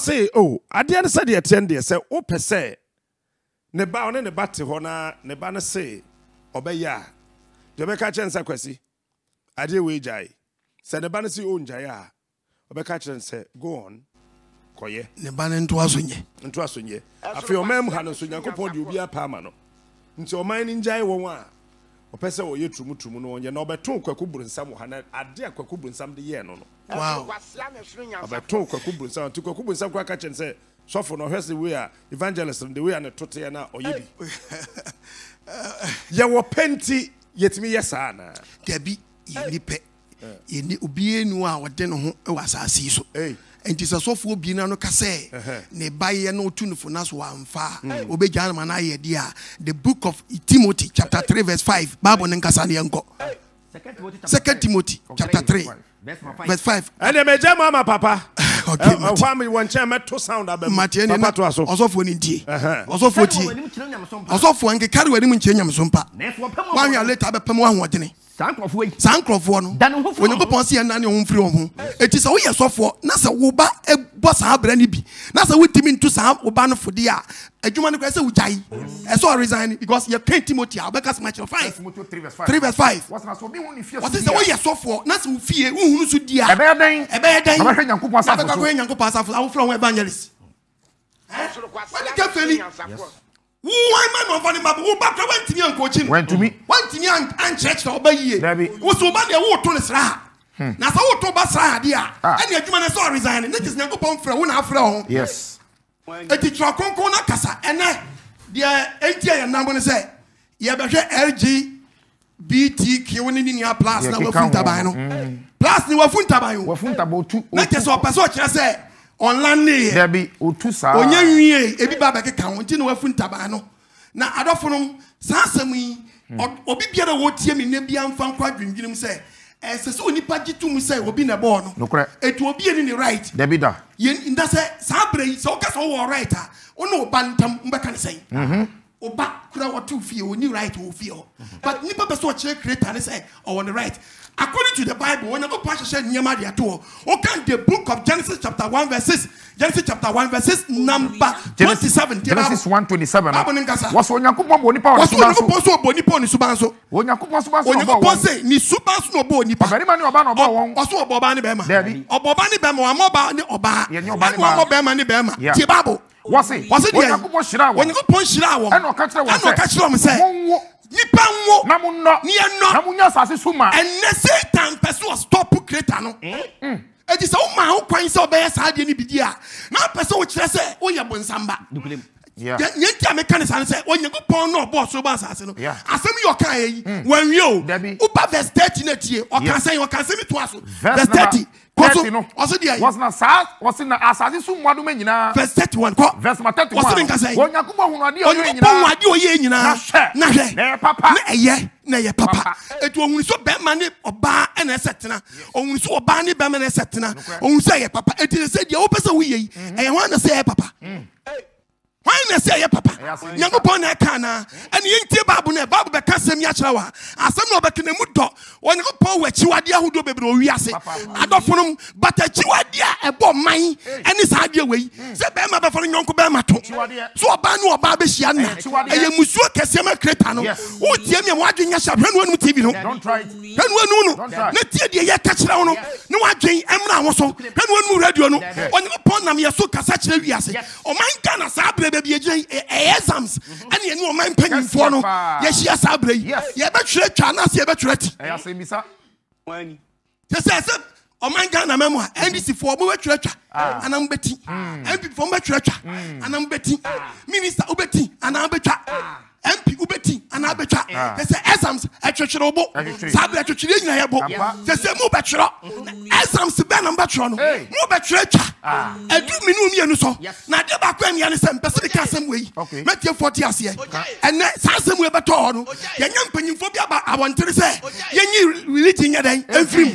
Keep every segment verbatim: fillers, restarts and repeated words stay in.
say, oh, I didn't say the attend there, say, oh, per se. Ne ba one ne ba te ho na ne ba ne say, obeya. Je be ka chense kwasi. Ade we jai. Say ne ba ne say o njai a. Obe ka chense go on. Koye. Ne ba ne nto asonye. Nto asonye. Afi o mam ha no so Nyankopon de obi apa ama no. Nti o man ni njai won a. Opese wo ye trumu trumu no onye na obeton kwaku burunsam ha na ade akwaku burunsam de ye no no. Wow. Obeton kwaku burunsam to kwaku burunsam kwa ka chense sofo no hwese we a evangelist the way na tote na oyebi. Ye wo penti yetimi yesa na. Dabi yeni pe. Yeni obi enu a wode no ho e wasase so. Eh. Enti sofo obi na no ka say ne baye no tunufo na so amfa obegya na na ye dia. The book of Timothy chapter three verse five. Bible nkasa ne enko. Second Timothy chapter three verse five. And the meja mama papa. Okay. Uh, why me one chair met to sound about Papa to us. Also for Ninti. Also for T. Also for Anke carry when you change your sumpa. One year later, I become one what in it. Sancroft one. When you go see and none home free home. It is a way so for Nasa Wuba, a boss have brandy be. Nasa with him into Sam Ubano for dia. A human question which I saw resign because you can't Timothy. I'll make us match of five. Three verse five. What is the way you saw for? Nasa fear who should dear. A bad day. A bad day. I'm going to pass off from evangelist. Why man of anima who back went to me and coaching went to me went to me and church to obey ye was so bad who told us na so who told us dia and the human so resign that is nyanko pon fra wona fra yes e ti tro konkon na kasa ene dia entia ya nambo ne say ye behwe L G B T Q ni ni plus na wafunta ban no plus ni wafunta ban yo wafunta bo tu na ke so person kire say online ne there be otu sa onye nwie ebi ba be keka won ti na wafunta ban no na adofo no sansam yi obi bia na wotie me na bia mfa nkwa dwindwinim say eh se so onipa gitum say obi na ball no etu obi eni ni right there be da ye nda say sabre yi so ka so wo right a ono bantam mbeka ne say mhm oba kura watu fie oni right wo fie but nipa be so che creator ne say on the right. According to the Bible, when you go past the Nyama de Ato, okay, the book of Genesis chapter one verse six, Genesis chapter one verse six, number twenty-seven. Genesis one twenty-seven. What's on your coupon boni power? What's on your coupon boni power? Subanso. When your coupon subanso. When your coupon say ni subanso no boni power. Very many obano obo. What's on Bobani Bema? Debbie. Obobani Bema. Amoba ni oba. Yenyo bani Bema. Bema ni Bema. Tibabo. What's it? What's it? When your coupon shira. When your coupon shira. And no catch them. And no catch them. Say. Nipa wo na munno ni eno na munya asase suma enne Satan person stop creator no mm e di say o ma ho kwan say obey sa de ni bidi a na person wo kire say o ye bonsamba yeah nyentia mekanism say o nyegopon no boss so ba asase no asem yo kan yi wan wi o upa verse thirty na tie o kan say o kan say me to aso verse thirty thirty no was na sa was na asase suma do nyina verse thirty-one ko verse thirty-one o nyakubo hunu ade o nyina o ade o ye nyina na hwe na papa na eye na ye papa etu ohun so be ma ne oba na setena ohun so oba ne be ma na setena ohun so ye papa etu se dia wo pese wo ye e ho na se ye papa why na say ya papa Nyankopon na ka na ene yentie Bible na Bible be ka sem ya kire wa asem na obeke na mu do Nyankopon wa chiwade ahodo bebre o wiase adofonum but chiwade a ebo man ene sa ade we se be ma be fo nyonko be ma to so oba na oba be hia na eye musuo kese ma kreta no o tie me mo adwenya sha hwanu anu T V no don't try it hwanu anu no na tie de ye ka kire wo no ne wadwen emra wo so hwanu anu radio no Nyankopon nam ye so kasa kire wiase o man ka na sa baby exams and you know my penny for no yes yes abre ye be twere twa na se ye be twere ti e asemisa wani se se o man ga na memo N D C for bo be twere twa anam beti M P for be twere twa anam beti minister obeti anam betwa M P ubeti ana betwa they say exams e twetwere obo sabre twetwere nyina ye bo they say mo betwere exams be na betwere no mo betwere twa edu minu mi enu so na de ba kwa mi ane sem pese ka sem we metie forty ase ene sa sem we beto no ye nya mpanyimfo bi aba awontere say ye nyi religion ye den enfrim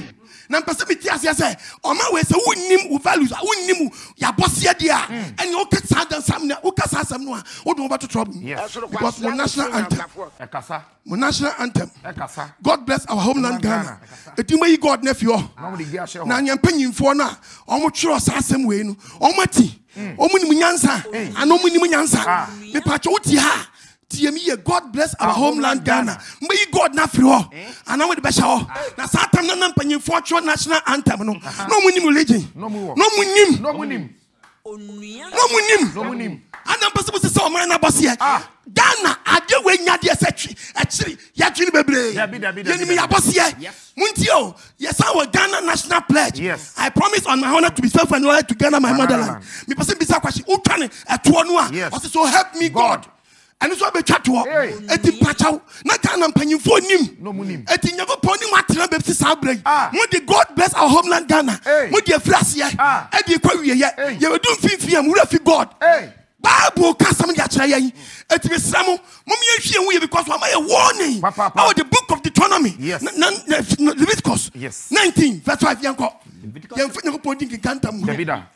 na mpese me ti ase say o ma we say wonnim wo values wonnim ya bosia dia and you get sad and some o kasa asem no a wo do about trouble because the national anthem Ekasa. my national anthem Ekasa. God bless our homeland Ghana etima yi God nephew Na mo di gi ahye ho. na nyempanyimfo no a omo twero sa asem we no omo ati omo nim nyansa ana omo nim nyansa me pa che wuti ha tie me God bless our homeland Ghana mbe yi God na free ho ana we de be sha ho na satam na nampanyimfo twero national anthem no no omo nim religion No mo. no mo nim No mo nim. no mo nim No mo nim. ana mpese se o man na boss here Ghana ade we nya de setwi ekiri ya twini bebre Dabi, dabi, dabi, yenimi ya dabi. boss here muntio yes our Ghana national pledge Yes. I promise on my honor to be faithful and loyal to Ghana my motherland me person bisa kwashi utwane eto no a Yes. so help me God and so be twa to Hey. eti pachaw na Ghana mpanyimfo nim No mo nim. eti nyagopon nim atena be sa abrai Ah. mo de God bless our homeland Ghana Hey. mo de afrase Ah. e de kwa wiye Hey. ye we do mfimfia am wura fi God Hey. Bible kasam dia kire yen eti be sramo mum ye hwie hu ye because am a warning Pa, pa, pa. now the book of Deuteronomy Yes. na- na- na- Leviticus Yes. nineteen verse five yanko yen fo nyako podin kanta mu Dabi da.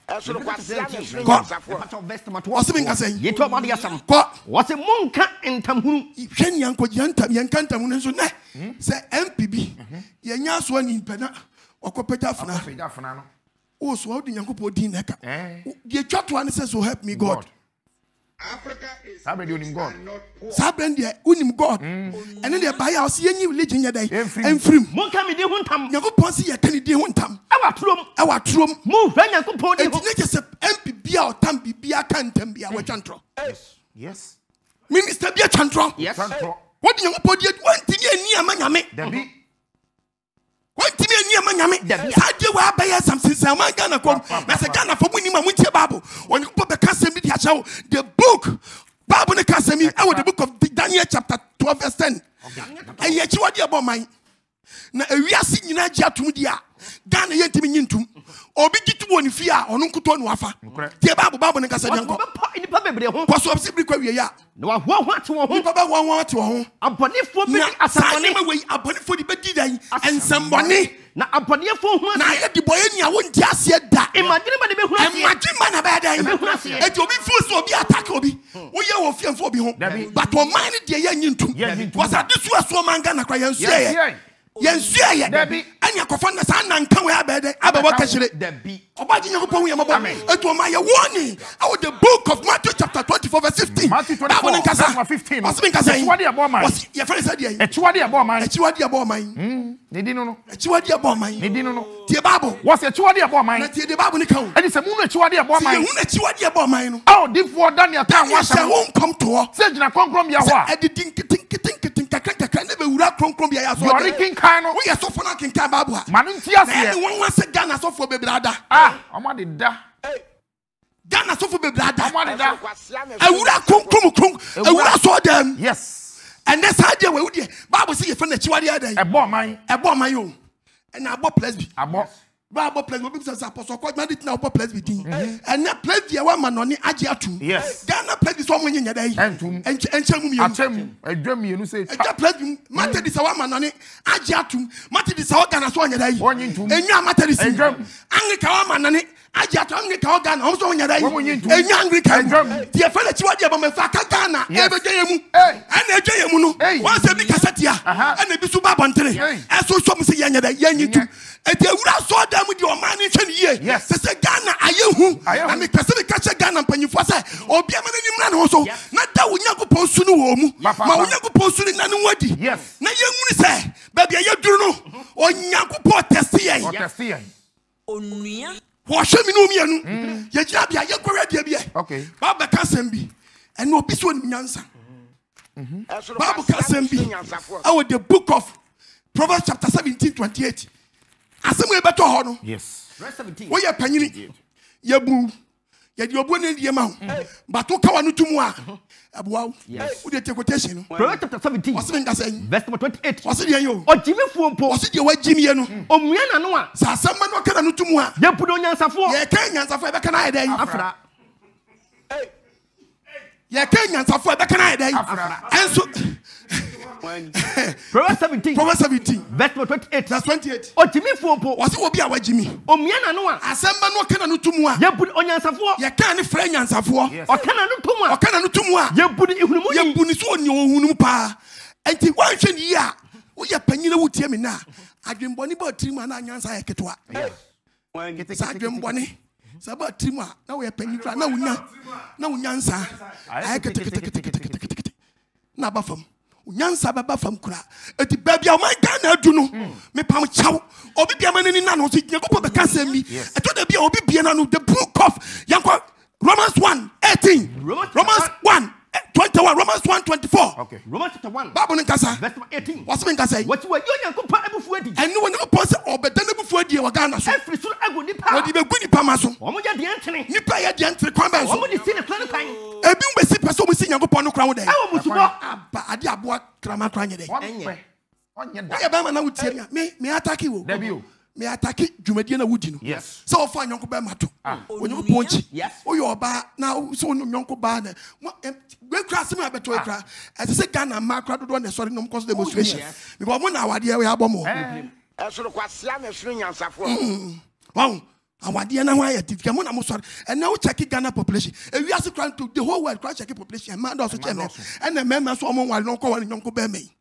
Osimi nka sen Yeto ma dia sam. ko Wose monka entamhunu. hwen yanko yanta yankanta mu nso ne se M P B ye nya so ani mpena okopeta funa Feja fana no. o so odi yanko podin neka Eh. ye twatwa ne se so help me God Sabe di onim God. Sabren de unim God ene de ba ya o se yenyi religion ye dai Emfiri. emfrim Monka me di ho ntam. Nyankopɔn se yɛ ka ne din ho ntam Awa turom. ɛwɔ atorom Mo hwa Nyankopɔn di enti ho. ne kyɛ sɛ M P bi a ɔtam biribi aka ntam bi a wɔatwa ntorɔ Yes. minister bi atwa ntorɔ Yes. Tantro. wɔde Nyankopɔn di wɔntumi ani ama nyame Dabi. wɔntumi ani ama nyame Dabi. saa deɛ wɔ abɛyɛ samsensan ma Ghana kɔm na sɛ Ghana fɔ mu nim a montie Bible Onyankopɔn bɛka asɛm bi de ahyɛ wo the book Bible ne ka asɛm yi ɛwɔ the book of Daniel chapter twelve verse ten ɛyɛ akyiwadeɛ bɔ man na ewiase nyinaa gye atom di a Ghana yɛntumi nyi ntom obi gye to wɔ ne fie a ɔno nkutɔ ne wafa tie Bible Bible ne ka sɛ deɛ nkɔ Wɔbɛpa nipa bebree ho. kɔ so ɔbɛsi biri kɔ wie a Na wahoahoa te wɔn ho. nipa bɛ wɔn wɔn ate wɔn ho Abɔnefoɔ bi na di saa asɛmmɔne. nneɛma wei abɔnefoɔ de bɛdi dan nsɛmbɔne Na abɔnefoɔ ho na ase. ayɛ de bɔyɛ nia wɔnti aseɛ da Imagine ma de be hu ase. ɛmagye ma na bɛyɛ dan Ɛbɛhu aseɛ. eti obi fi so obi atake obi woyɛ wɔ fiɛmfo obi ho Dabi. but ɔman ne deɛ yɛnyi ntom Yɛnyi ntom. wɔsa de so ɛsoɔ man Ghana kora yɛnsua Yes. yɛ yɛnsua yɛ Dabi. ɛne akɔfa na saa nanka wei abɛɛ dɛ abɛbɔ kahyire Dabi. ɔba gye Nyankopɔn hu yɛ mmɔbɔ etu ɔma yɛ warning ɛwɔ the book of Matthew chapter twenty-four verse fifteen Matthew twenty-four, Bible ne nkasa verse fifteen. ɔsɛ me nkasa yi Akyiwadeɛ bɔ ɔman. Ɔse- yɛfrɛ ne sɛ deɛ yi Ekyiwade abo man. akyiwadeɛ bɔ ɔman Ne di no no. akyiwadeɛ bɔ ɔman Ne di no no. tie Bible Was ekyiwade abo na man. tie de Bible ne ka wo Ɛdi sɛ mu no ekyiwade abo sɛ man. yɛhu na akyiwadeɛ bɔ ɔman no Aw difoɔ Daniel kan Daniel sɛ wasɛm. wonkɔm to hɔ Sɛ gyina kronkron bia hɔ sɛ a. ɛde din nketenkete nkakra nkakra ne bɛwura kronkron bi a yɛ Yɔre asɔ kinkan no. woyɛ sɔfo no akenkan Bible a Ma no nti na ɛne aseɛ. wɔn wa sɛ Ghana sɔfoɔ bebree ada Ah, ɔmo ade da. Ghana sɔfoɔ bebree ada Ɔmo ade da. awura kronkron kron awura sɔ dɛm Yes. ɛnɛ saa deɛ wɔ deɛ Bible sɛ yɛfrɛ no akyiwadeɛ adan Ɛbɔ man. ɛbɔ ɔman yi o ɛna abɔ plus bi Abɔ. Bible plus obi sɛ apɔsɔ kɔ madi tina abɔ plus bi din ɛnɛ plus deɛ wɔn ama nɔni agye atum Yes. Ghana plus bi sɛ ɔmo nyɛ nyɛ dɛ yi Ɛntum. ɛnkyɛn ɛnkyɛn mu mmienu Akyɛm. Ɛdwa mmienu sɛ twa. ɛgya plus bi mate di sɛ wɔn ama nɔni agye atum mate di sɛ wɔn Ghana so ɔnyɛ dɛ yi Wɔnyi ntum. enyo mate di si Ɛdwam. Anglika wɔn ama nɔni agye atum Anglika wɔn Ghana wɔn so ɔnyɛ dɛ Wɔn nyi yi ntum. enyo Anglika mu Ɛdwam. deɛ fɛn ekyi wɔ deɛ bɔ mɛ fa ka Ghana Yes. ɛbɛgye yɛ mu Hey. ɛna ɛgye yɛ mu no Hey. wɔn sɛ bi kasa tia Aha. ɛna ebi so ba abɔntere Hey. ɛso sɔm sɛ yɛnyɛ dɛ yɛnyi ntum eti ewura sɔɔ dɛm deɛ ɔman ne nhwɛ ne yie Yes. sɛ sɛ Ghana ayɛ hu Ayɛ hu. na mi pɛsɛ mi ka kyɛ Ghana mpanyinfoɔ sɛ obi ama n'anim na ne ho so na da wo Nyankopɔn su no wɔ mu Pa, pa, ma wo pa. Nyankopɔn su no na ne wadi Yes. na yɛnwuni sɛ baabi a yɛduru no Onyankopɔn tɛsi yɛn Ɔtɛsi yɛn. Onua. wɔhwɛ mi ne omienu yɛgyina bia yɛkɔrɛ deɛ bi ɛ Okay. Bible ka asɛm bi ɛna obi so onim nyansa Bible ka asɛm bi ɛwɔ the book of Proverbs chapter seventeen twenty-eight asɛm a yɛbɛtɔ hɔ no Yes. Verse seventeen. woyɛ panyini yɛbu yɛde obuo ne die ma wo bato ka wa no to mu a ɛboa wo wode tie quotation no Proverbs chapter seventeen. ɔse me nkasa yi Verse number twenty-eight. ɔse deɛ yɛ o Ɔgyimifoɔ mpo. ɔse deɛ wagyimie no Omua n'ano a. sɛ asɛm ma no ɔka na no to mu a Yɛpu do onyansafoɔ. yɛka nyansafo a ɛbɛka no ayɛ dɛn Afra. yɛka nyansafo a ɛbɛka no ayɛ dɛn Afra. ɛnso Proverbs seventeen. Proverbs seventeen. Verse twenty-eight. Verse twenty-eight. Otimi fuompo. Wasi obi a wajimi. Omiana no a. Asemba no kana no tumua. Yebudi onyansafo. Ye kan ne fra nyansafo. Okana no tumua. Okana no tumua. Yebudi ihunmu. Yebuni so oni ohunum pa. Enti wanhwe ni ya. Wo ye panyina wutie me na. Adwemboni ba trimu na nyansa ye ketwa. Sa adwemboni. Sa ba trimu na wo ye panyikra na wunya. Na wunyansa. Ay keteketeketekete. Na ba fam. Unyansa baba fam kura. Eti baby a man Ghana adu no. Me pam chaw. Obi bia manani na no so Nyankopɔ beka sem mi. Eto da bia obi bia na no the book of Yankwa Romans one eighteen. Romans one twenty-one. Romans one twenty-four. Okay. Romans chapter one. Bible nkasa. Verse eighteen. What's me nkasa? What you are Nyankopɔ ebufu adi. Enu woni ko se obeda na ebufu adi e wa Ghana so. Every so agu nipa. Odi be gu nipa ma so. Omo ya de antene. Nipa ya de antene kwan ba so. Omo di sin e kwan kan. Ebi mbesi pese omo si Nyankopɔ no kran wo den. Ewo musubo. Aba ade aboa krama kran ye den. Enye. Onye da. Ya ba ma na wutie me. Me me ataki wo. Debi o. Me ataki dwumadie na wudi no. Yes. So ofa Nyonko ba mato. Onyo ponchi. Yes. Oyo oba na so onyo Nyonko ba na. We kra se me abeto kra. Ese se Ghana ma kra dodo na sorry no cause demonstration. Because mo na awade we abomo. Esoro kwasia na esoro nyansafo. Wow. Awade na ho ayati mo na mo sorry. And now check Ghana population. E wi ase kra to the whole world kra check population. Man do so check na. And the men so omo wale no ko wale Nyonko ba me.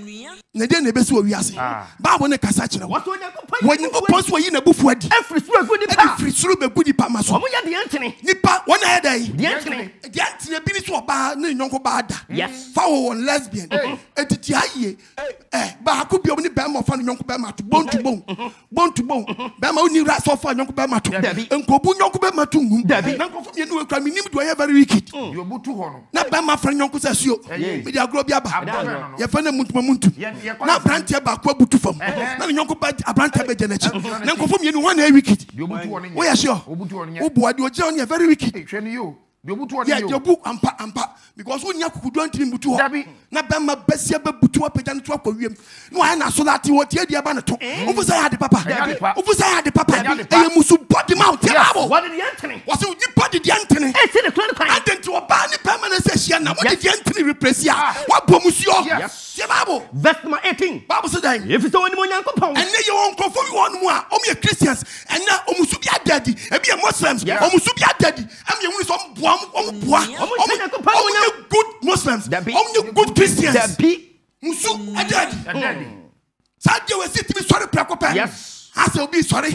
Na de na be so wi ase. Bible ne kasa kire. What you Nyankopɔ. When you go post where you na bufu adi. Every so agu nipa. Every through be good nipa ma so. Omo ya de antene. Nipa one head dey. De antene. The antene bi ni so oba na Nyonko ba da. Yes. Fa wo on lesbian. Etiti aye. Eh ba ku bi omo ni be ma fa Nyonko ba ma to bone to bone. Bone to bone. Be ma oni ra so fa Nyonko ba ma to. Enkobu Nyonko ba ma to ngum. Na ko fo ye no ekra mi nim do ye very wicked. You butu ho no. Na be ma fa Nyonko sa suo. Me dia agro bi aba. Ye fa na muntuma muntu. Na brantie ba ko abutu fam. Na Nyonko ba abrantie be jenachi. Na ko fo mi no one wicked. You butu ho no. We are sure. Obutu ho no. Obu adi oje on ye very wicked. Hwe ni yo. You butu ho no. Yeah, you book ampa ampa because when you kukudu antini butu ho. Dabi. Na be ma besia be butu apagya no to akowiem. No I na so that what ye dia ba no to. Ofu say had papa. Ofu say had papa. E musu body mount. What did the antene? Was you body the antene? E say the clan kan. Adenti oba ni permanent say na what the antene replace ya. Wa bomusio. Yes. Se Bible. Verse number eighteen. Bible say that. If so any mo Nyankopɔ. And you won't conform one more. Omu ye Christians and now omusu bi adadi. E bi Muslims. Omusu bi adadi. Am ye woni so boa omu boa. Omu good Muslims. Omu good Christians. Dabi. Musu adadi. Adadi. Saje we sit me sorry prekope. Yes. As will be sorry.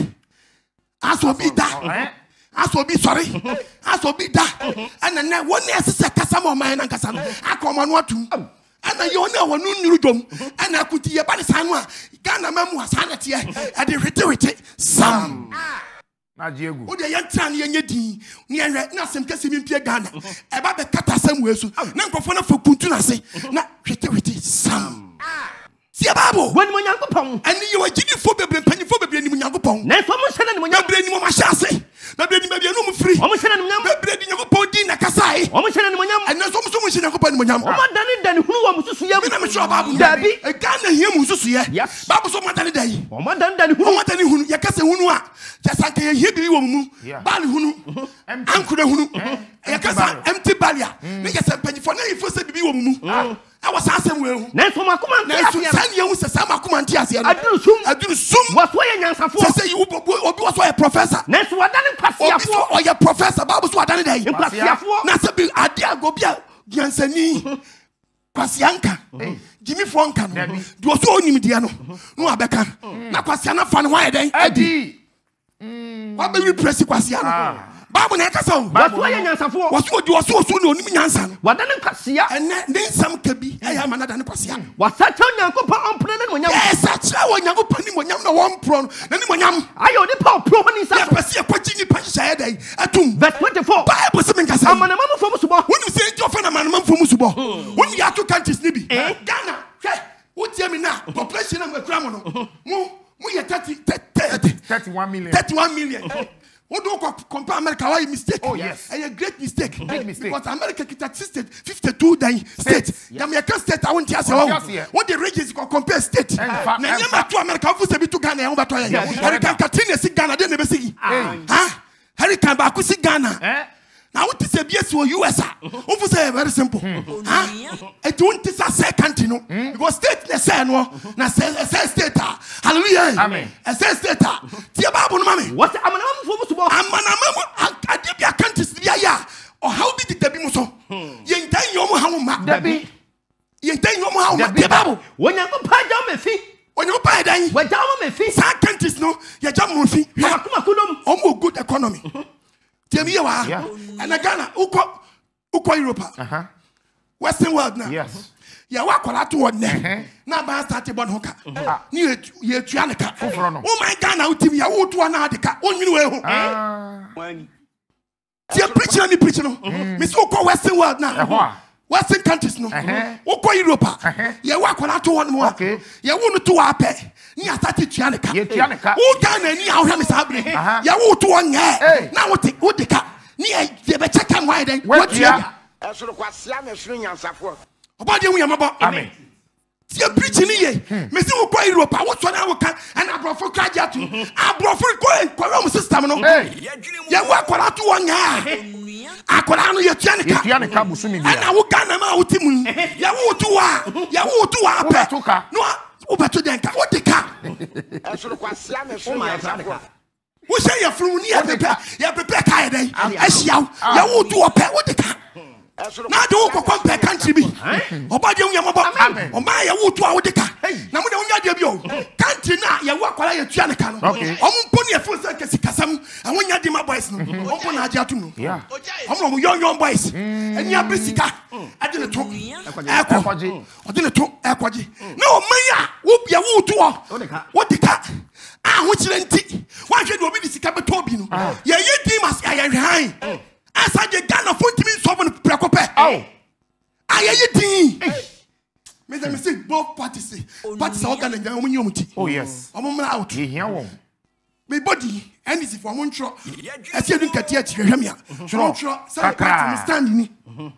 As will be da. As will be sorry. As will be da. And then one year sister kasamo man and kasamo. Akoma no atu. And you know one new dom. And I could hear by the Sanwa. Ghana memu sanity. And the retirity. Sam. Na Diego. O de yantan ye nyedi. Ni enwe na sem kase mi mpie Ghana. E ba be kata sam we so. Na nkofo na fakuntu na se. Na retirity. Sam. See Bible. When mo Nyankopɔ. And you are giving for bebre mpanyifo bebre ni mo Nyankopɔ. Na so mo hyɛ na mo Nyankopɔ. Bebre ni mo ma hyase. Bebre ni bebre no mo free. Omo hyɛ na mo Nyankopɔ. Bebre ni Nyankopɔ din na kasai. Omo hyɛ na mo Nyankopɔ. And na so mo so mo hyɛ Nyankopɔ ni mo Nyankopɔ. Omo dane dane hunu wa mo susu ya. Me na me sure Bible. Dabi. E Ghana hia mo susu ye. Yes. Bible so mo dane dai. Omo dane dane hunu. Omo dane hunu. Ye kase hunu a. Ja sanka ye hia bi wo mu. Bali hunu. Ankura hunu. Ye kase empty balia. Me kase mpanyifo na yifo se bibi wo mu. I was asking we. Na so makoma Na so san ye hu se san makoma nti ase no. Aduru sum. Aduru sum. What way nyansafo? Say you obi was a professor. Na so wadane kwasiafo. Obi so professor. Bible so wadane dai. Kwasiafo. Na se bi ade agobia giansani. Kwasianka. Jimmy Fonka no. Do so onim dia no. No abeka. Na kwasiana fa no why den? Adi. Wa be repress kwasia no. Bible na kasa o. What way nyansafo? Waso di waso so no onim nyansa no. Wadane kwasia. Ene ne nsam ka bi. E ya manada ne kwasia. Wasacha Nyankopɔ ompre na mo nyam. Yes, acha wo Nyankopɔ ni mo nyam na wo mpro no. Na ni mo nyam. Ayo ni pa opro ho ni sa. Ya pese kwachi ni pa hye dai. Atum. Verse twenty-four. Bible se men kasa. Amana mamu fo musubo. When you say Jofa na manama fo musubo. When you are two countries ni bi. Ghana. Hwe. Wo tie me na. Population na mo kura mo no. Mo mo ye thirty thirty-one million. thirty-one million. Who don't compare America? Why mistake? Oh yes, a great mistake. Big mistake. Because America kita state fifty-two then states. The American state I want to say what the regions can compare state. Na nyama to America fu se bi to Ghana ya ba to ya. American Katrina si Ghana dey never see. Ha? Hurricane ba ku si Ghana. Eh? Na what say B S or U S A. Ofu say very simple. Huh? It won't say say country no. Because state they say no. Na say say state. Hallelujah. Amen. Say state. Tia Bible no mami. What amana mo fo mo Amana mamu adebia countries bia ya. Or how did the debi mo so? Ye ntan yo mo ha mo ma. Debi. Ye ntan yo mo ha mo ma. Tia Bible. Wonyanko pa jam me fi. When you buy that, Wa jam me fi. some countries no, you jam mo fi. Akuma kudum. Omo good economy. Tia me wa. Yeah. And Ghana, uko uko Europe. Uh-huh. Western world now. Yes. Ya wa kwala to one ne. Na ba start bon hoka. Ni ye tuane ka. Oh my Ghana utim ya wo to na de ka. Onwini we ho. Ah. Tia preaching ni preaching no. Me so uko Western world now. Western countries no. Uko Europe. Ya wa kwala to one mo. Okay. Ya wo no to wa pe. Ni asate tuane ka. Ye tuane ka. Wo Ghana ni ahwe me sabre. Ya wo to one ye. Na wo te wo de ka. Ni ye be check am why then. What you? Esoro kwasia na esoro nyansafo. Obade hu yamabo. Amen. Tia preaching ye. Me say wo kwa Europe, wo so na wo kan and abrofo kraja to. Abrofo ko ko am system no. Ye wo akwara to one ye. Akwara no ye tuane ka. Ye tuane ka busumi bia. Na wo Ghana ma wo timu. Ye wo to wa. Ye wo to wa pe. No wo beto den ka. Wo de ka. Esoro kwasia na esoro nyansafo. Wo say ye fru ni ye prepare. Ye prepare ka ye den. Ehia. Ye wo to wa pe. Wo de ka. Na do ko compare country bi. Obade hu yamabo. O ma ye wo to a wo de ka. Na mo de hu nya de bi o. Country na ye wo akwara ye tua ne ka no. O mo mpo ne ye fu se kesi kasam. Awon nya de ma boys no. O mpo na aja atum no. Yeah. O mo young young boys. Eni abrisika. Ade ne to. Ekwaji. Ade ne to ekwaji. Na o man ya wo bia wo to o. Wo de ka. Ah ho kire nti. Wa hwe de obi de sika beto bi no. Ye ye dimas ya ye hwan. Asa je Ghana fontimi sovereign prekope. Oh. Aye din. Me say me say both parties. Parties are Ghana nyan omunyi omuti. Oh yes. Omumra out. Ye hia won. Me body N D C for mon tro. Ese edu nkati a hwehwem ya. Tro tro say party stand ni.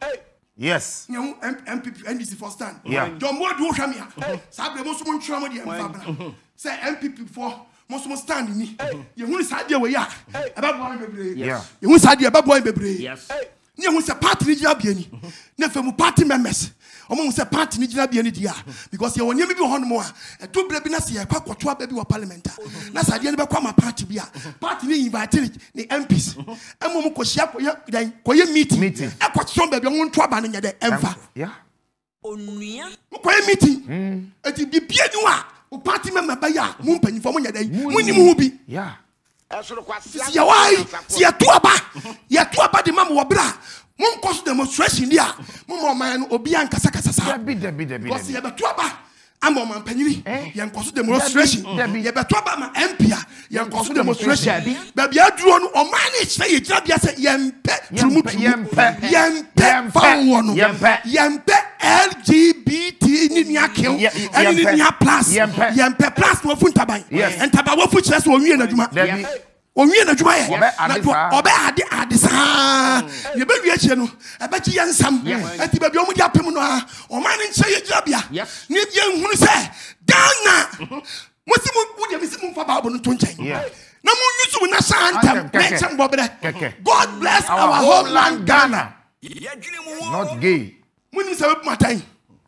Yes. Nyan M P P N D C for stand. Yeah. Don mo do hwehwem ya. Sabre mo so mon tro mo de emfa. Say M P P for most must stand ni. You want to say we ya. Aba boy bebre. Yeah. You want to say aba boy bebre. Yes. Ni want to say party ni gina bia ni. Na fe mu party members. Omo say party ni gina bia ni dia because you won bi ho no a. To bre bi na se ya kwa kwoto aba bi wo parliament. Na sade ni be kwa ma party bia. Party ni invite ni M Ps. Emo mu ko hia ko ya dan ko ye meeting. Meeting. E kwa so ba bi won to aba no nya de emfa. Yeah. Onua. Ko ye meeting. Eti bi bia ni wa. O party member ba ya mu mpanyifo mo nya dai munim hu bi Yeah. Esoro kwasia. ya wai si ya to aba ya to aba de mam wo bra mo nkoso demonstration dia mo mo man no obi ankasa kasa sa Debi debi debi. because ya be to aba ama man panyini ya nkoso demonstration ya be to aba ma M P ya nkoso demonstration ba bia duro no o man ni kire ye gira bia se ya mpe trumutu ya mpe ya mpe fa wo no ya mpe L G B T ni nia kill and ni nia plus ya mpe plus no fu ntaban ntaba wo fu kire se o wie na djuma o wie na djuma ye na obe ade ade sa ye be wie kire no e be ki yansam enti ba bia o mu dia pem no a o man ni kire ye gira bia ni bia nhunu se Ghana mo si mo wo dia mi si mo fa ba bo no to nchen na mo nyusu na santem na chem bobere God bless our homeland Ghana. Not gay. Munim say we matai.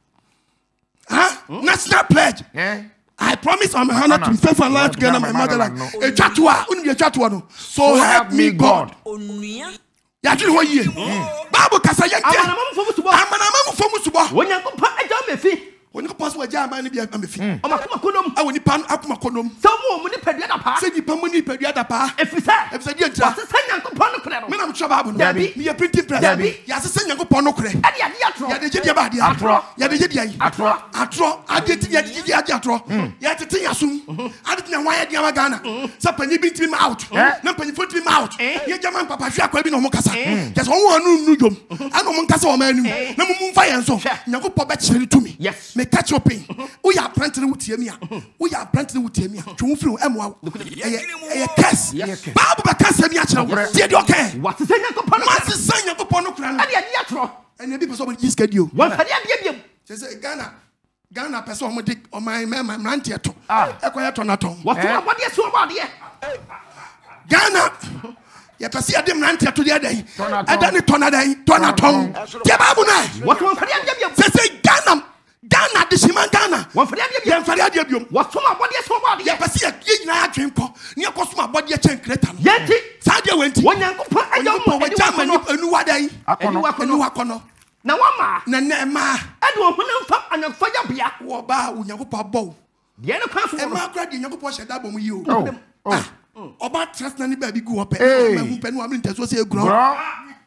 Huh? National pledge. Yeah. I promise on my honor to be faithful and loyal to Ghana, my motherland. E twatwa, unim ye twatwa no. So help me God. Ya twini ho yie. Bible kasa ye tie. Amana mamu fomu subo. Amana mamu fomu subo. Wonyanko pa jam me fi. Oni ko pass wa ja amana bi amefi. O makuma konom. A woni pan akuma konom. So mo mo ni padua da pa. Se ni pan mo ni padua da pa. Efisa. Efisa di entra. Wase sanyanko pa no kre no. Me na mtwa Bible no. Dabi. Me ye printing press. Dabi. Ya se sanyankopon no kre. Ade ade atro. Ya de gye ba de Atro. Ya de gye ai. Atro. Atro. Ade ti ya de gye ade atro. Ya tete yasum. Ade ti na wan ya de ama Ghana. Sa panyi bi ntimi out. Na panyi fo ntimi out. Ye jama papa hwe akwa bi no mo kasa. Yes won won anu nu dwom. Ana mo nkasa o ma anu. Na mo mfa ye nso. Nyankopon be kyere to me. Yes. Me catch up in. Wo ya plant ne wutie mi a. Wo ya plant ne wutie mi a. Twu firi emwa. Eye eye curse. Bible be curse mi a kyere wo. Tie de okay. Wase sanyanko pa no. Wase sanyankopon no kra no. Ade ade atro. Ene bi person be schedule. Wan ade ade biem. Say Ghana Ghana person omo dik o my my mrantie to. Ah. Ekoya to na ton. Wase abode so abode. Ghana ye pese adem nante to the day ada ne tona day tona ton tie Bible na What one for the biom? say say Ghana Ghana de shima Ghana One for the ye biom. mfare ade biom What some body so body? ye pese ye nyina adwen kɔ ne kɔsoma body chen kreta no Yeti. saa de wenti One yankopa Onyankopɔn wa jama ni anu wadan Anu anu wakono Na wama. na na ma Adu honam fa anamfa ya bia. wo ba Onyankopɔn bɔ Ye no kwa so. e ma kra de Onyankopɔn hyɛ bɔ mu yi o Oh. Oh. Oba trust na ni ba bi gu opɛ Hey. ma hu pɛ no amri ntaso se eguro Bro.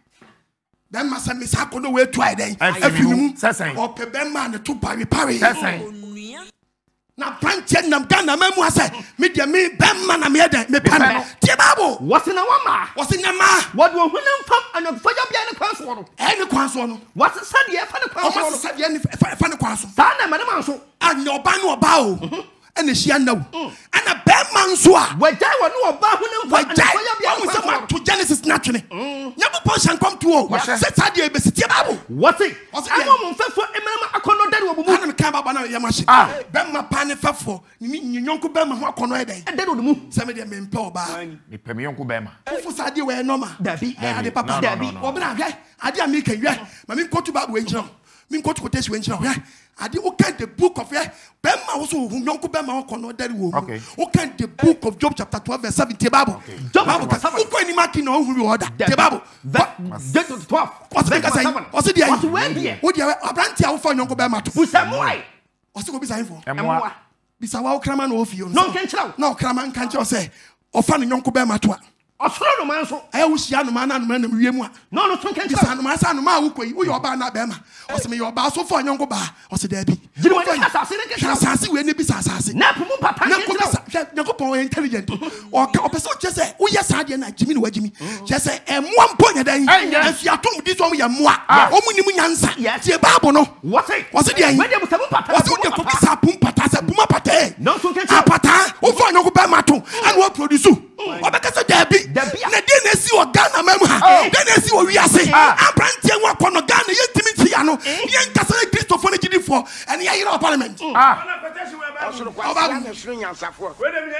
ben ma se me sa kono we try den Afinimu. Sɛsɛn. opɛ ben ma ne to pari pari Sɛsɛn. na branche nam Ghana ma mu ase me de me ben ma na me den me pan no. tie Bible What na wama? wo se nyama What one honam fa anamfa ya bia no kwa so no. e ne kwan so no What said ye fa no kwa o so ma no. se de ne fa ne kwan so Sa na madam so. anya oba ne oba o ene hia na wo ana ben ma nso a Wajai wa no oba honam fa wajai anamfa ya bia wo no se kwa so ma to Genesis natwene Nyankopɔn hyankom to o Wahyɛ. se sa de be se tie Bible What it? Ɔse I'm deɛ- on fefo emanama akono dari obumu. ana me kan baba na yɛ ma hye Ah. ben ma pa ne fafo ni ni nyonko ben ma ho akɔnɔ ɛdɛn Ede do mu. sɛ me de me mpɛ oba Mepɛ me yɔnko bɛrima. Ofu sa de we normal. Dabi. Eh, ade papa. No, no, Dabi. no, no. Obina hwe. Ade a me kan hwe. Ma me nkotu Bible we nkyira. Me nkotu quotation we nkyira hwe. Ade o kan the book of hwe. Bema wo so hu nyonko bema wo kono dari wo. Okay. O kan the book of Job chapter twelve verse seventy Bible. Job Bible chapter ka. O ko ni maki na o hu order. The Bible. Get to twelve. What's the say? What's the What's where there? O dia abranti a wo fa nyonko bema to. Busamwai. What's ko bisa info? Ɛmoa. Bisa wa o krama na o fi o. No can chira. Na o krama nka nkyɛ sɛ o fa no nyonko bema to a. Osoro no man so. Ayi wo hia no ma na no ma na wie mu a. No no so can Bisa chira. no ma sa no ma wo koi wo yɛ ɔba na bɛma ɔsɛ me yɛ ɔba so fo nyɔnko ba ɔsɛ da bi Jiri wani asase ne can chira. asase we ne bisa asase Na pumu papa na can ko bisa chira. hwɛ nyɔnko pɔn intelligent ɔka ɔpɛ sɛ ɔkyɛ sɛ woyɛ saa deɛ na gyimi ne wagyimi kyɛ sɛ ɛmoa mpo nyɛ dan Ɛnyɛ. afiatom di so ɔmo yɛ mmoa Ah. ɔmo nim nyansa Yes. tie Bible no What it? ɔsɛ deɛ Where there busamu papa. ɔsɛ wode ko bisa pum pata sɛ puma pata ɛ No so can chira. apata wofo nyɔnko bɛma to ɛna wɔ produce ɔbɛka sɛ daabi Dabi a. na deɛ na esi wɔ Ghana ma mu ha deɛ na esi wɔ wiase Ah. aberanteɛ ho akɔnɔ Ghana yɛntimi ntia no yɛnkasa ne kristofo no gyidifoɔ ɛne yɛyerɛ wɔ parliament Ah. ɛsoro kwasia na ɛsoro nyansafoɔ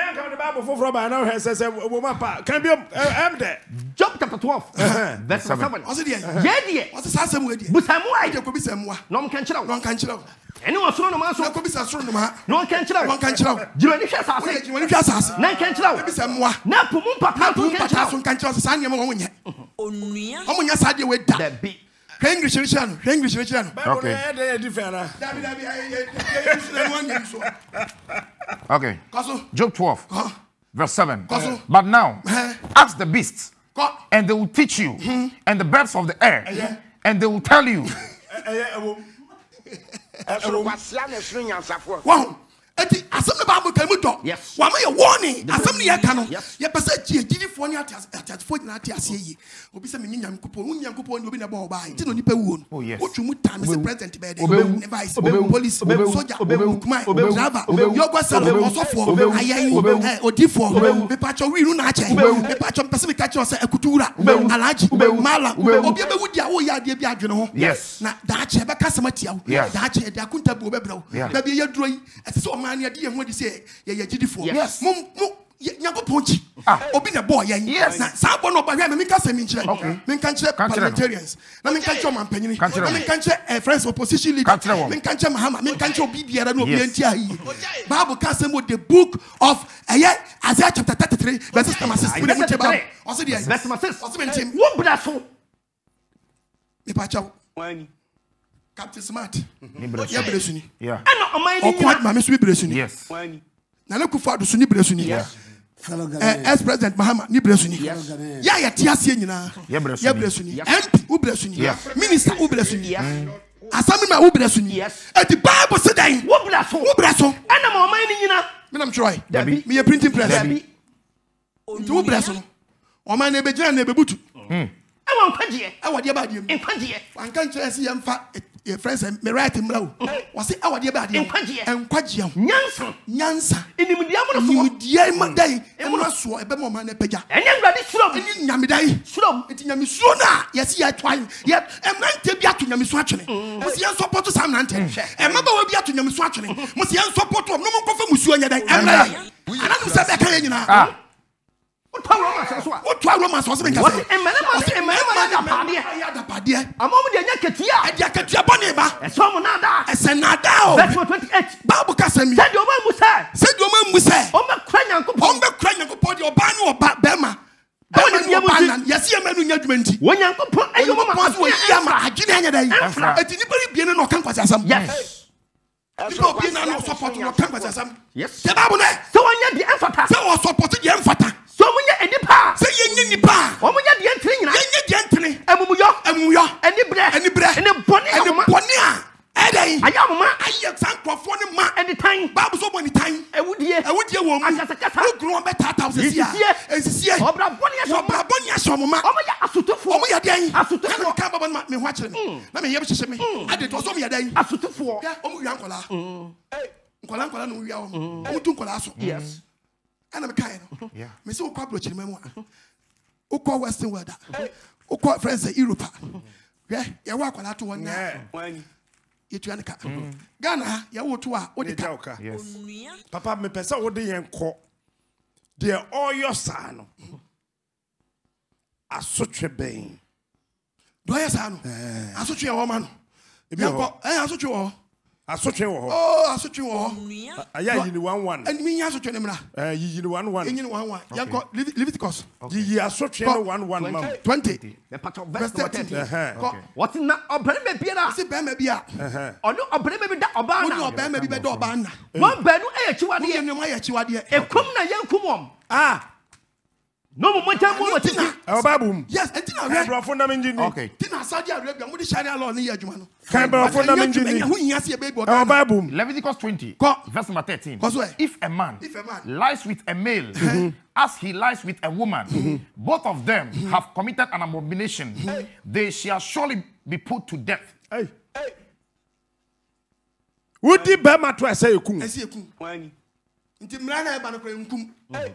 Job chapter twelve. Verse seven. ɔsɛ deɛ Ye die. ɔsɛ saa asɛm wɔ deɛ Busamwai. deɛ kɔbisa mmoa No can chira. na ɔnka nkyerɛ wo Ene osoro no man so. na kɔbisa soro nom ha No can chira. na ɔnka nkyerɛ wo Jiri wani hwe woyɛ asase. gyimani hwɛ asase Na can chira. kɔbisa mmoa Na pumu papa na so pum can pata so chira. nka nkyerɛ wo sɛ saa nneɛma wɔn nyɛ ɔmo nyɛ saa deɛ wɔda Dabi. hwɛ English no kyerɛ no hwɛ English no kyerɛ no Okay. dabi dabi ayɛ yɛ yɛ yɛ no wɔnyɛ so Okay. kɔ so Job twelve, kɔ verse seven. Koso. But now, Eh. ask the beasts, kɔ and they will teach you, and the birds of the air, and they will tell you. ɛsoro kwasia na ɛsoro nyansafoɔ wɔn eti asɛm ne Bible kan mu dɔ Yes. wama yɛ warning asɛm ne yɛ ka no Yes. yɛ pɛ sɛ gye gyidifoɔ ne atiasefoɔ nyinaa ate aseɛ yie obi sɛ menye Nyankopɔn wo Nyankopɔn ne obi na bɔ ɔbaa nti na onipa wuo Oh, no yes. wotwe mu time sɛ president bɛyɛ Obewu. dɛ ne vice Obewu. police Obewu. soja Obewu. kuman Obewu. driver Obewu. yɔgɔ sɛbo Obewu. ɔsɔfoɔ Obewu. ayɛyi Obewu. ɛ, odifoɔ Obewu. mepatwɔ wiru na akyɛ Obewu. mepatwɔ mpɛ sɛ meka kyerɛ sɛ akutuwura Obewu. alagye Obewu. mala Obewu. obi bɛwu di a woyɛ adeɛ bi adwene ho Yes. na daakye ɛbɛka sɛm atia wo Yes. daakye ɛde akonta bu wɔbɛbrɛ wo Yeah. baabi yɛ duro yi ɛsɛ sɛ ɔman no yɛde yɛn ho adi sɛ yɛyɛ gyidifoɔ Yes. mo mo yɛ- Nyankopɔn kyi Ah. obi na bɔɔ yɛn Yes. na saa bɔ no ɔba hwɛ me menka sɛ menkyerɛ Okay. menka nkyerɛ Ka nkyerɛ no. parliamentarians na menka nkyerɛ ɔmampanyini Ka nkyerɛ na no. menka nkyerɛ eh, friends opposition leader Ka nkyerɛ wɔn. menka nkyerɛ Mahama menka nkyerɛ obi biara na obi Yes. anti ayi Bible ka sɛ mo the book of ɛyɛ Isaiah chapter thirty-three verse number six mene mu nkyɛ Bible ɔse deɛ Verse number six. ɔse menkyɛm Wo bra so. mepakyɛw Captain Smart Nibrɛ yɛ berɛ suni Yeah. Ɛna ɔman ni ɔko nyina. adwuma me so bi berɛ suni Yes. Nana Akufo-Addo so ni berɛ suni ex president Mahama ni berɛ suni yɛ a yɛte aseɛ nyinaa Yɛ berɛ suni. yɛ berɛ suni M P wo berɛ suni Yeah. minister wo berɛ suni Yes. assemblyman wo berɛ suni Yes. eti Bible se dan Wo bra so. wo berɛ so Ɛna ma ɔman ni nyina. menam twerɛ Dabi. meyɛ printing press Dabi. nti wo berɛ so no ɔman na ɛbɛgyina na ɛbɛbutu Ɛwɔ nkwagyeɛ. ɛwɔ deɛ baadeɛ mu Nkwagyeɛ. wanka nkyerɛ sɛ yɛmfa yɛfrɛ sɛ me right mmra wo wɔse ɛwɔ deɛ baadeɛ mu Nkwagyeɛ. ɛnkwagyeɛ ho Nyansa. nyansa Inimdiya mo so. nimdeɛ ma dan ɛmra soɔ ɛbɛma ɔman no apagya Ɛnyɛ Awurade suro mu. ɛne nyamedan Suro mu. nti nyamesuo no a yɛse yɛtoa yɛ mmerantɛ bi ato nyamesuo atwene mo sɛ yɛnsɔpɔto saa mmerantɛ ɛmabaawa bi ato nyamesuo atwene mo sɛ yɛnsɔpɔto ɔm no monkɔfa musuo nyɛ dan ɛmra yɛ ananom sɛ bɛka yɛ nyinaa What romance so? What romance was it? What a man must a man dapadeɛ. A moment de nyaketia. Ɛdi akatua bɔne ba. A some nada. Ɛsɛ nada o. That's what twenty-eight. Bible kasa mi. Said your man Musa. Sɛ dioma mu sɛ. Ɔmɛ kura Nyankopɔn. Ɔmɛ kura Nyankopɔn de ɔbaa ne ɔba bɛrima. Bɛrima ne ɔbaa na yɛsi yɛ mɛnu nya dwuma nti. Wo Nyankopɔn ayo mama aso yi ama adwene anya dai. Eti nipa ri bie ne na ɔka nkwasi asam. Yes. Nipa bie na na support no ɔka nkwasi asam. Yes. Sɛ Bible ne. So when you the emphata. Sɛ ɔ support de emfata. So when you enipa. Sɛ yenye nipa. Omo nya de entri nyina. Yenye de entri. Emumuyo. Emumuyo. Eni bre. Eni bre. Eni boni. Eni boni a. Ɛdɛn. Ayamama. Ayɛ sankrɔfoɔ ne ma. Eni tan. Bible so bɔ ni tan. Ewudie. Ewudie wɔ mu. Akasakasa. Ogron bɛ tata o sisi a. Nsisiɛ. Obra boni aso. Obra boni aso mo ma. Omo ya asutufo. Omo yɛ dɛn. Asutufo. Ɛna ɔka baba ma me ho akyerɛ me. Na me yɛ hyehyɛ me. Ade to so mo yɛ dɛn. Asutufo. Ya omo wia nkɔla. Nkɔla nkɔla no wia wɔn. Omo tu nkɔla so. Yes. Ɛna me kae no. Me se okɔ abro kyerɛ mu a. Okɔ Western world a. Okɔ friends say Europe. Hwɛ yɛ wɔ akɔla to wɔn na. Yɛtua ne ka. Ghana yɛwo to a wode ka. Yes. Papa me pesa wo de yen kɔ. De ɔyɔ saa no. Asotwe bɛn. Do ayɛ saa no. Asotwe wɔ ma no. Ebi wɔ. Yɛnkɔ, ɛyɛ asotwe wɔ. Asotwe wɔ hɔ. Oh, asotwe wɔ hɔ. Aya yini one one. Ɛni mi nya asotwe ne mra. Eh yini one one. Enyi one one. Yɛnkɔ Leviticus. Yiyi asotwe no one one mam. twenty. The part of Verse verse thirteen. Eh. Kɔ. What na obere me biara. Ase bɛrima bi a. Ɔno obere me bi da oba Wodi na. ɔbɛrima bi bɛ dɔ ɔbaa na. Wɔn bɛnu ɛyɛ Wodi chiwadeɛ. ɛnum ayɛ akyiwadeɛ. Ekum na yɛnkum wɔn. Ah. No mo monta mo mo titi. E Bible. Yes, enti na E hwɛ. bro funda me njini. Okay. Ti na Saudi Arabia mo di Sharia law ne yɛ adwuma no. Kan bro funda me njini. Ɛnyɛ ho hia se ɛbɛbi E ɔda. Bible. Leviticus twenty, Go. verse number thirteen. Go so. If a man, If a man lies with a male as he lies with a woman, both of them have committed an abomination, they shall surely be put to death. Hey. Wodi be ma to ese ekum. Ɛsi ekum. Nti mra na ɛba no kora nkum.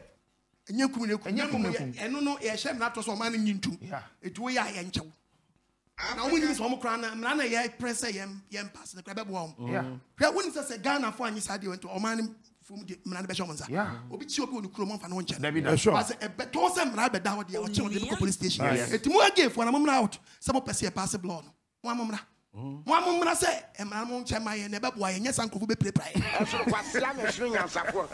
Ɛnyɛ kum ne kum. Ɛnyɛ kum ne kum. Ɛno no yɛ hyɛ mra to so ɔman no nyi ntum. Yeah. Etu yɛ a yɛ nkyɛw. Na wɔn nyim sɛ wɔn kora na mra na yɛ press yɛ yɛ pass ne kora bɛboa wɔn. Yeah. Hwɛ wɔn sɛ sɛ Ghana fo anyi saa deɛ nti ɔman no fom de mra no bɛhyɛ wɔn nsa. Yeah. Obi kyi obi wɔ ne kurom ɔmfa no nkyɛn. David, Eh, sure. Ase ɛbɛtɔ sɛ mra bɛda hɔ deɛ ɔkyɛ wɔn de kɔ police station. Yes. Eti mu agye fo na mo mra out sɛ mo pɛ sɛ yɛ pass blow no. Mo amomra. Mo amomra sɛ mra mo nkyɛn ma yɛ na ɛbɛboa yɛ nyɛ sankrofo bɛpirepira yɛ. ɛsoro kwasia na ɛsoro nyansafoɔ.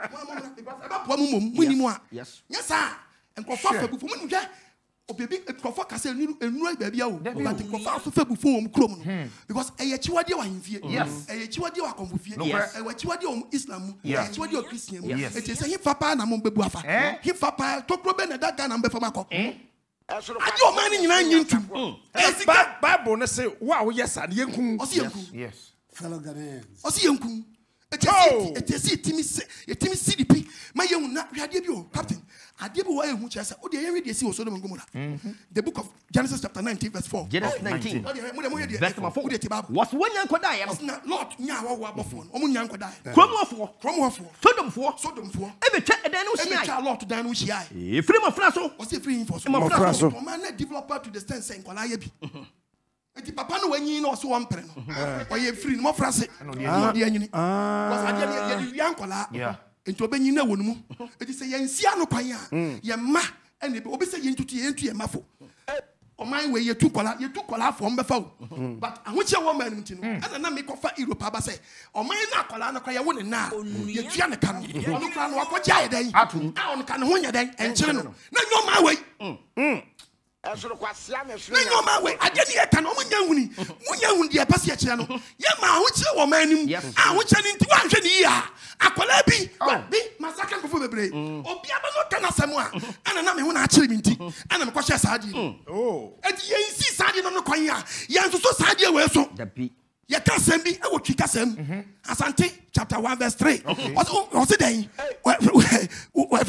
ɛbɛboa mu mom mu nimu a Yes. nyɛ saa nkurɔfoɔ afa bufo mu nhwɛ obibi nkurɔfoɔ kasa enu enu baabi awo but nkurɔfoɔ aso fa bufo wɔn kurom no because ɛyɛ akyiwadeɛ wɔ ahemfie Yes. ɛyɛ akyiwadeɛ wɔ akɔnfofie Yes. ɛyɛ akyiwadeɛ wɔ Islam mu Yeah. ɛyɛ akyiwadeɛ wɔ Christian mu Yes. eti sɛ hifa paa na mo bɛbu afa Eh? hifa paa tokuro bɛ na da Ghana mbɛ fam akɔ ɛsoro adi ɔman ni nyinaa nyi ntum ɛyɛ sika Bible ne say wa wo yesa ne yenkum. ɔsi yɛ nkum Yes. Fellow Ghanaians. ɔsi yɛ nkum eti Oh. esi eti esi etimi se etimi si di pi ma yɛ hu na hwɛ adeɛ bi o captain adeɛ bi wɔ ehu kyerɛ sɛ o de yɛn ready esi wɔ Sodom and Gomorrah the book of Genesis chapter nineteen verse four Genesis nineteen. o de mo de mo yɛ Verse deɛ number four. o de ti baabu Was one yanko da yɛ no. na Lord nya awɔ wɔ abɔfoɔ no ɔmo nya nkɔda yɛ Kromofo. kurom hɔfoɔ Sodomfo. Sodomfoɔ Ebe twa edan no ɛbi hia. twa Lord dan no hyia yɛ Efiri mo fra so. ɔsi efiri yin fɔ so Mmɔfra so. ɔman na developer to the extent sɛ nkɔla yɛ bi eti papa no wanyi na ɔsi wɔn pere no ɔyɛ efiri no mɔfra se ɛna ɔde anyini because adeɛ no yɛ de wia nkɔla Yeah. nti ɔbɛnyi na wɔ ne mu eti sɛ yɛn nsia no kwan a yɛn mma ɛna ebi obi sɛ yɛn tutu yɛn tu yɛn ma fo ɔman wɔ yɛtu kɔla yɛtu kɔla afɔ ɔmbɛfa o but ahokyɛ wɔ ɔman no ti no ɛna na mi kɔfa Europe aba sɛ ɔman na akɔla no kora yɛwɔ ne na yɛtua ne ka no ɔno kora no wakɔgye ayɛ dɛn Ato. a ɔno ka ne ho nyɛ dɛn ɛnkyerɛ no na nyɛ ɔman wɔ yi ɛsoro kwasia na ɛsoro na nyɛ ɔman wɔ yi adeɛ ne yɛ ka no ɔmo nya huni mo nya huni deɛ ɛpɛ sɛ yɛkyerɛ no yɛ ma ahokyerɛ wɔ ɔman anim Yes. a ahokyerɛ no nti woanhwɛ ne yie a akɔla bi wa bi masaka nkɔfo bebree obiaba no ɔka n'asɛm a ɛna na me ho na akyerɛ me nti ɛna mekɔhyɛ saa adeɛ no Oh. eti yɛnsi saa adeɛ no no kwan a yɛnsoso saa adeɛ wɔ so Dabi. yɛka asɛm bi ɛwɔ twi kasɛm asante chapter one verse three ɔsi ɔsi dɛn